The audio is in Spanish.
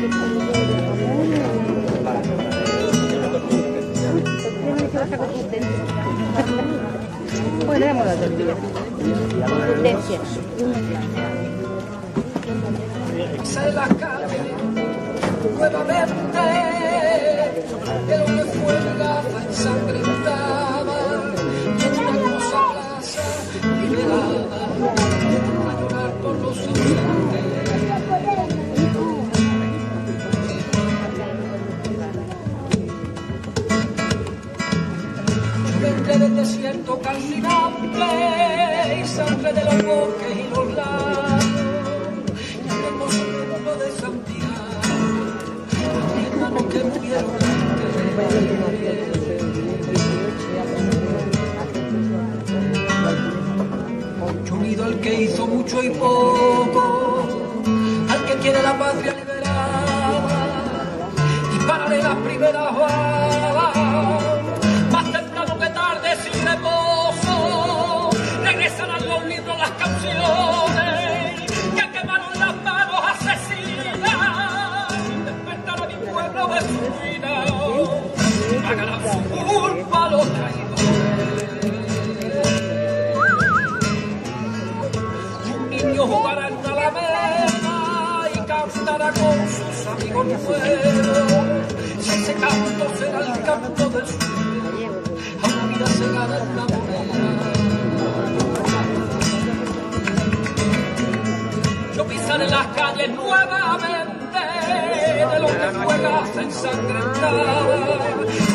Pues le damos la tortilla. Contundencia. Se la calle nuevamente de lo que fue la ensangrentada y en una hermosa plaza liberada a llorar por los ausentes. Sangre del desierto calcinante y sangre de los bosques y los lagos y el hermoso pueblo de Santiago, mis hermanos que murieron antes. Unido al que hizo mucho y poco, al que quiere la patria liberada y para de las primeras balas. Sin reposo, regresarán los libros, las canciones que quemaron las manos asesinas. Despertará mi pueblo de su vida, pagarán su culpa a los traidores. Un niño jugará en una alameda y cantará con sus amigos nuevos. Si ese canto será el canto del sueño, se gana en la moneda. Yo pisaré las calles nuevamente de lo que fue la ensangrentada.